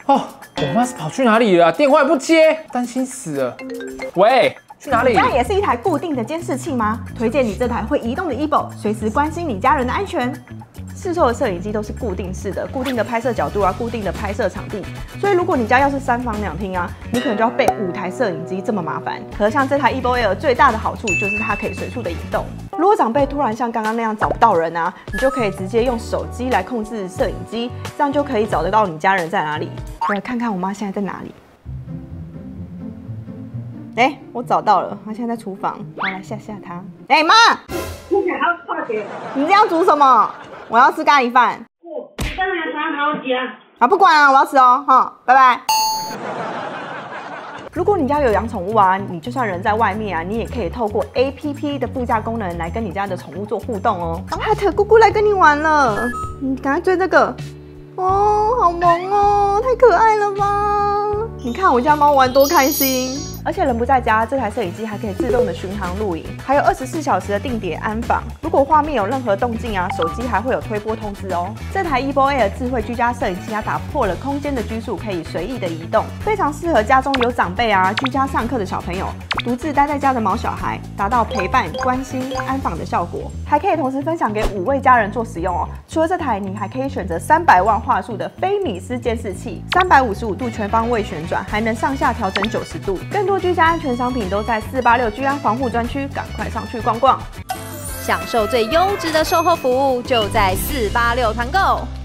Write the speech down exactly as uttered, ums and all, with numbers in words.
哦，我妈是跑去哪里了？电话也不接，担心死了。喂，去哪里？ 家也是一台固定的监视器吗？推荐你这台会移动的 E V O， 随时关心你家人的安全。市售的摄影机都是固定式的，固定的拍摄角度啊，固定的拍摄场地。所以如果你家要是三房两厅啊，你可能就要备五台摄影机，这么麻烦。可是像这台 E V O Air 最大的好处就是它可以随处的移动。如果长辈突然像刚刚那样找不到人啊，你就可以直接用手机来控制摄影机，这样就可以找得到你家人在哪里。我来看看我妈现在在哪里。哎、欸，我找到了，她现在在厨房，我来吓吓她。哎、欸，妈， 你想要快点？ 你这样煮什么？我要吃咖喱饭。 哦，当然常好讲。 啊，不管啊，我要吃哦，哈，拜拜。如果你家有养宠物啊，你就算人在外面啊，你也可以透过 A P P 的附加功能来跟你家的宠物做互动哦。哈特姑姑来跟你玩了，你赶快追这个。哦，好萌哦，太可爱了吧！你看我家猫玩多开心。而且人不在家，这台摄影机还可以自动的巡航录影，还有二十四小时的定点安防。如果画面有任何动静啊，手机还会有推播通知哦。这台 E V O Air 智慧居家摄影机，它打破了空间的拘束，可以随意的移动，非常适合家中有长辈啊、居家上课的小朋友、独自待在家的毛小孩，达到陪伴、关心、安防的效果。还可以同时分享给五位家人做使用哦。除了这台，你还可以选择三百万画素的菲米斯监视器，三百五十五度全方位旋转，还能上下调整九十度。更多居家安全商品都在四八六居安防护专区，赶快上去逛逛， 享受最优质的售后服务，就在四八六团购。